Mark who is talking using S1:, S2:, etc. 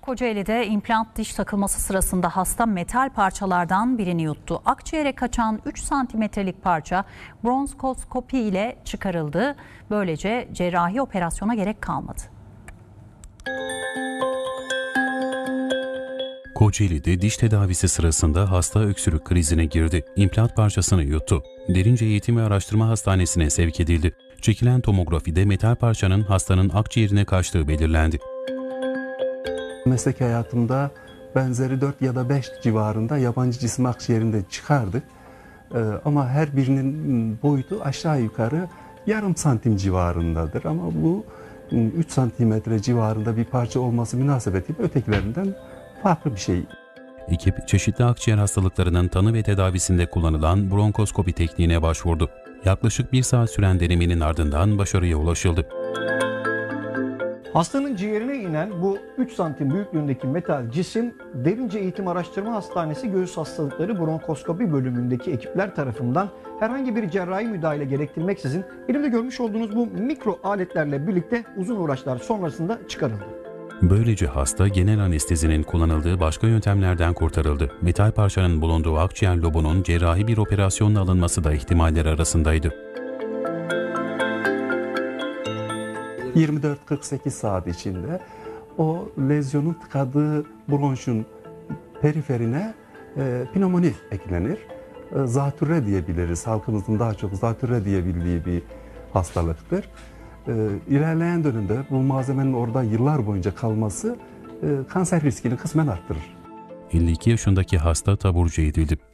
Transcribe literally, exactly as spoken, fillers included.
S1: Kocaeli'de implant diş takılması sırasında hasta metal parçalardan birini yuttu. Akciğere kaçan üç santimetrelik parça bronkoskopi ile çıkarıldı. Böylece cerrahi operasyona gerek kalmadı.
S2: Kocaeli'de diş tedavisi sırasında hasta öksürük krizine girdi. İmplant parçasını yuttu. Derince Eğitim ve Araştırma Hastanesi'ne sevk edildi. Çekilen tomografide metal parçanın hastanın akciğerine kaçtığı belirlendi.
S3: Meslek hayatımda benzeri dört ya da beş civarında yabancı cisim akciğerinde çıkardık. Ee, ama her birinin boyutu aşağı yukarı yarım santim civarındadır. Ama bu üç santimetre civarında bir parça olması münasebetiyle ötekilerinden farklı bir şey.
S2: Ekip çeşitli akciğer hastalıklarının tanı ve tedavisinde kullanılan bronkoskopi tekniğine başvurdu. Yaklaşık bir saat süren denemenin ardından başarıya ulaşıldı.
S4: Hastanın ciğerine inen bu üç santim büyüklüğündeki metal cisim Derince Eğitim Araştırma Hastanesi Göğüs Hastalıkları Bronkoskopi bölümündeki ekipler tarafından herhangi bir cerrahi müdahale gerektirmeksizin elimde görmüş olduğunuz bu mikro aletlerle birlikte uzun uğraşlar sonrasında çıkarıldı.
S2: Böylece hasta genel anestezinin kullanıldığı başka yöntemlerden kurtarıldı. Metal parçanın bulunduğu akciğer lobunun cerrahi bir operasyonla alınması da ihtimaller arasındaydı.
S3: yirmi dört kırk sekiz saat içinde o lezyonun tıkadığı bronşun periferine e, pnömoni eklenir. E, zatürre diyebiliriz. Halkımızın daha çok zatürre diyebildiği bir hastalıktır. E, ilerleyen dönemde bu malzemenin orada yıllar boyunca kalması e, kanser riskini kısmen arttırır.
S2: elli iki yaşındaki hasta taburcu edildi.